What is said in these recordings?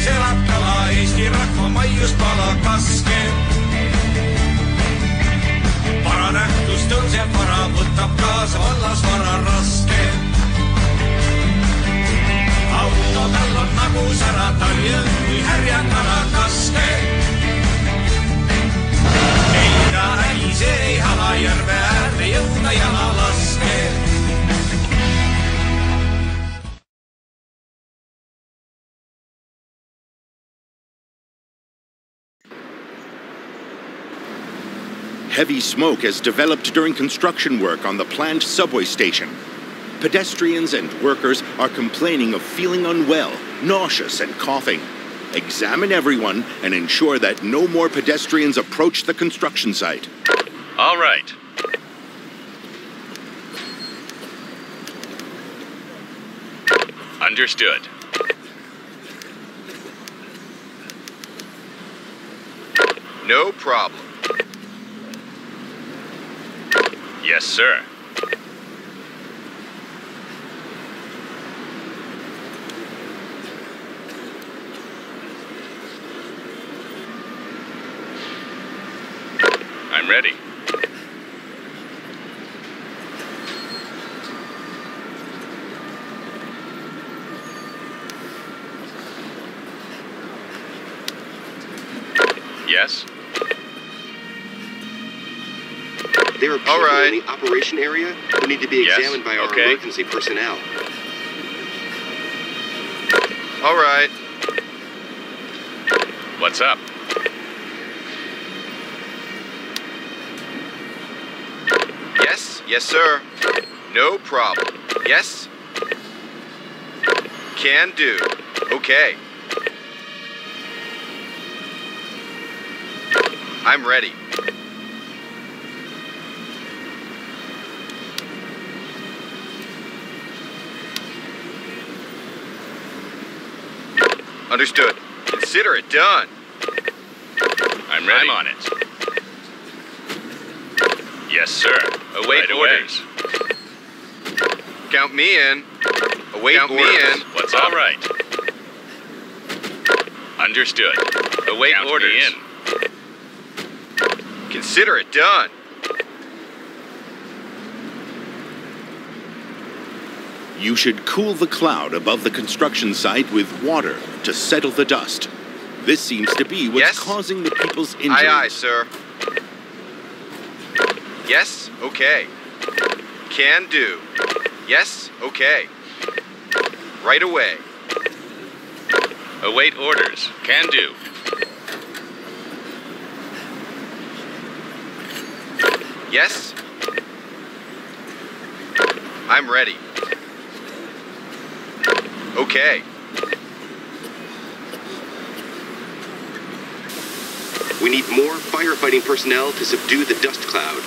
elab kala, Eesti rahva maiuspala kaske. Varanähtus tõuseb vara, võtab kaasa vallasvara raske. Auto tal on nagu sära, tal jõud kui härjakala kaske. Eina äise ei hala, järve äärde jõuda jala laske. Heavy smoke has developed during construction work on the planned subway station. Pedestrians and workers are complaining of feeling unwell, nauseous, and coughing. Examine everyone and ensure that no more pedestrians approach the construction site. All right. Understood. No problem. Yes, sir. I'm ready. Yes. There are people in the operation area who need to be examined by our emergency personnel. All right. What's up? Yes, yes, sir. No problem. Yes. Can do. Okay. I'm ready. Understood. Consider it done. I'm ready. I'm on it. Yes, sir. Await orders. Count me in. Await orders. Me in. What's up? All right. Understood. Await Count orders. Me in. Consider it done. You should cool the cloud above the construction site with water to settle the dust. This seems to be what's causing the people's injuries. Aye, aye, sir. Yes, okay. Can do. Yes, okay. Right away. Await orders. Can do. Yes. I'm ready. Okay. We need more firefighting personnel to subdue the dust cloud.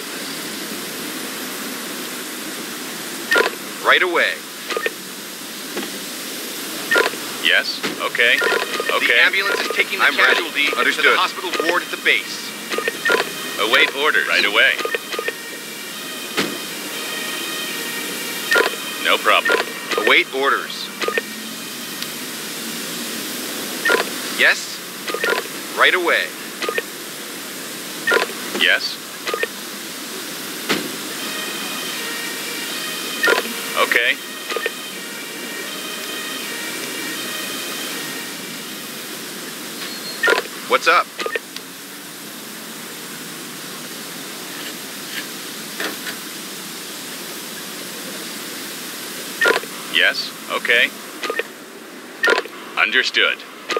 Right away. Yes, okay. Okay. The ambulance is taking the casualty to the hospital ward at the base. Await orders. Right away. No problem. Await orders. Yes. Right away. Yes. Okay. What's up? Yes, okay. Understood.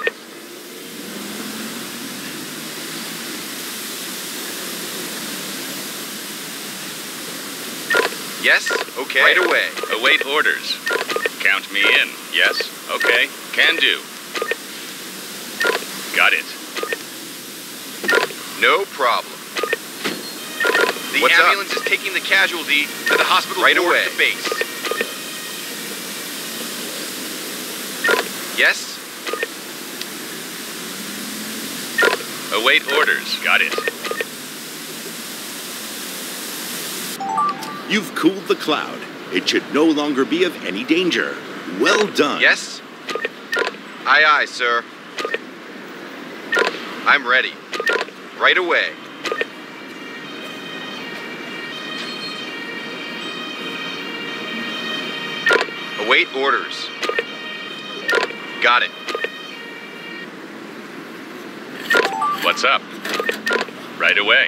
Yes, okay. Right away. Await orders. Count me in. Yes, okay. Can do. Got it. No problem. The ambulance is taking the casualty to the hospital ward at the base. Yes? Await orders. Got it. You've cooled the cloud. It should no longer be of any danger. Well done. Yes? Aye, aye, sir. I'm ready. Right away. Await orders. Got it. What's up? Right away.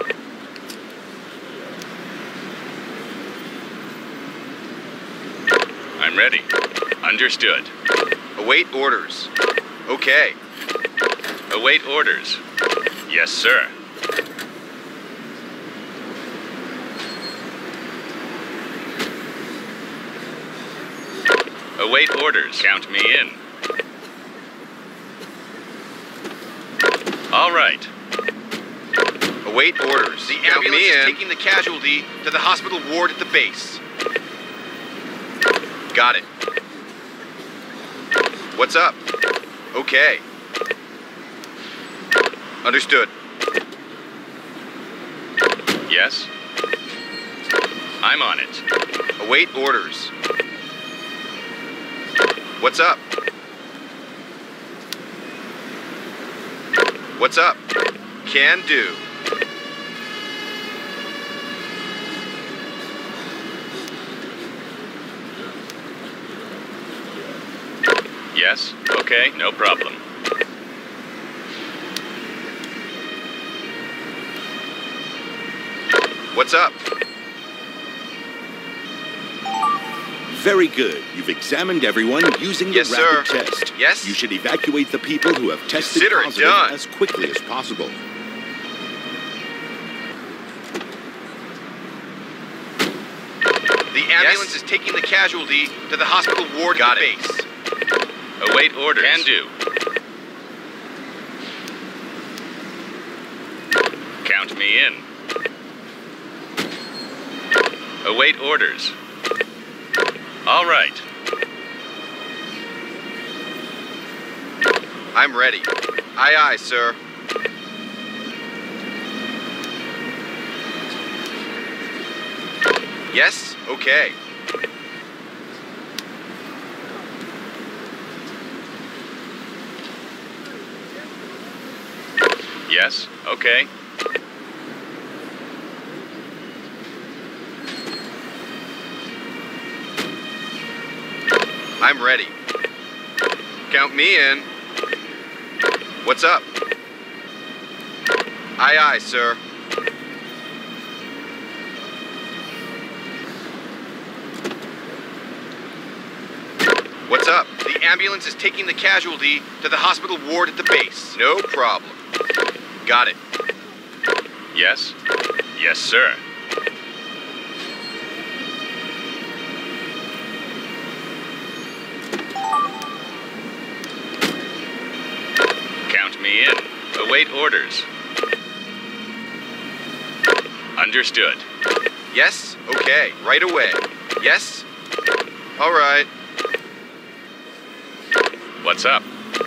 I'm ready. Understood. Await orders. Okay. Await orders. Yes, sir. Await orders. Count me in. All right. Await orders. The ambulance is taking the casualty to the hospital ward at the base. Got it. What's up? Okay. Understood. Yes? I'm on it. Await orders. What's up? What's up? Can do. Yes? Okay, no problem. What's up? Very good. You've examined everyone using the rapid test. Yes? You should evacuate the people who have tested positive as quickly as possible. The ambulance is taking the casualty to the hospital ward at the base. Await orders. Can do. Count me in. Await orders. All right. I'm ready. Aye, aye, sir. Yes? Okay. Yes? Okay. I'm ready. Count me in. What's up? Aye, aye, sir. What's up? The ambulance is taking the casualty to the hospital ward at the base. No problem. Got it. Yes? Yes, sir. Count me in. Await orders. Understood. Yes? Okay. Right away. Yes? All right. What's up?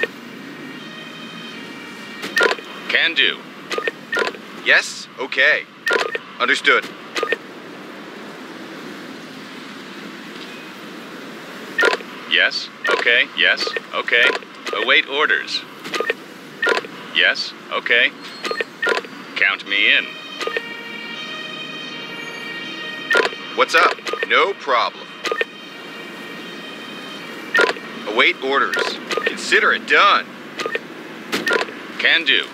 Can do. Yes? Okay. Understood. Yes? Okay. Yes? Okay. Await orders. Yes? Okay. Count me in. What's up? No problem. Await orders. Consider it done. Can do.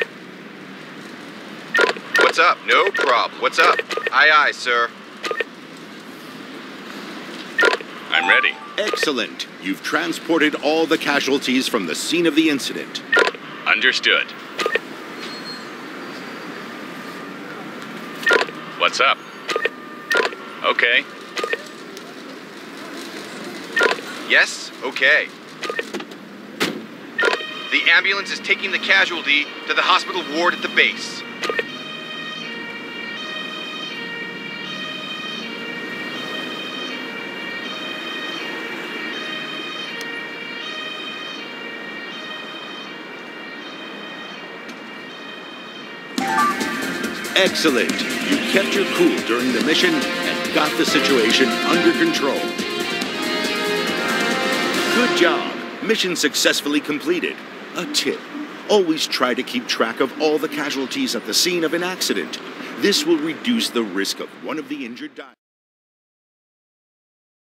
What's up? No problem. What's up? Aye, aye, sir. I'm ready. Excellent. You've transported all the casualties from the scene of the incident. Understood. What's up? Okay. Yes? Okay. The ambulance is taking the casualty to the hospital ward at the base. Excellent. You kept your cool during the mission and got the situation under control. Good job. Mission successfully completed. A tip. Always try to keep track of all the casualties at the scene of an accident. This will reduce the risk of one of the injured dying.